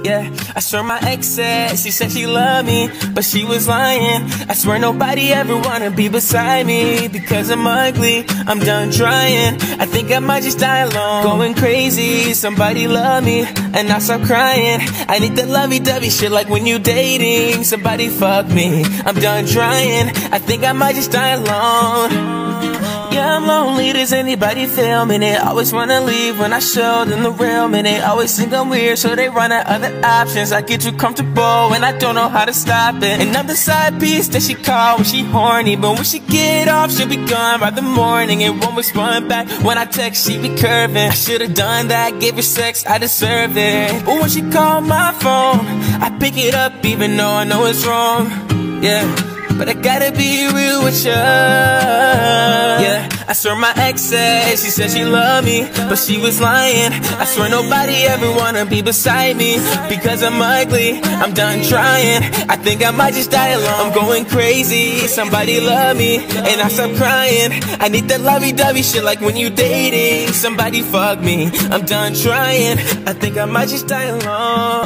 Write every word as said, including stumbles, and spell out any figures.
Yeah, I swear my ex said, she said she loved me, but she was lying. I swear nobody ever wanna be beside me, because I'm ugly, I'm done trying. I think I might just die alone, going crazy. Somebody love me, and I stop crying. I need that lovey-dovey shit like when you dating. Somebody fuck me, I'm done trying. I think I might just die alone. Yeah, I'm lonely, does anybody feel me? They always wanna leave when I show them the real me. They always think I'm weird, so they run out other options. I get too comfortable and I don't know how to stop it. And I'm the side piece that she call when she horny, but when she get off, she'll be gone by the morning and won't respond back. When I text, she be curving. I should've done that, gave her sex, I deserve it. But when she call my phone, I pick it up even though I know it's wrong. Yeah, but I gotta be real with ya. Yeah, I swear my ex said, she said she loved me, but she was lying. I swear nobody ever wanna be beside me, because I'm ugly, I'm done trying. I think I might just die alone, I'm going crazy. Somebody love me, and I stop crying. I need that lovey-dovey shit like when you dating. Somebody fuck me, I'm done trying. I think I might just die alone.